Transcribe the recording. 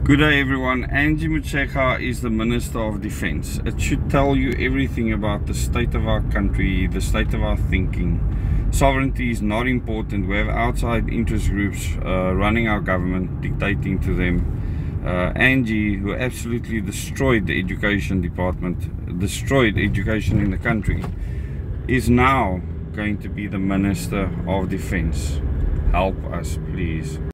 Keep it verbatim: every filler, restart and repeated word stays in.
Good day everyone. Angie Motshekga is the Minister of Defence. It should tell you everything about the state of our country, the state of our thinking. Sovereignty is not important. We have outside interest groups uh, running our government, dictating to them. Uh, Angie, who absolutely destroyed the education department, destroyed education in the country, is now going to be the Minister of Defence. Help us, please.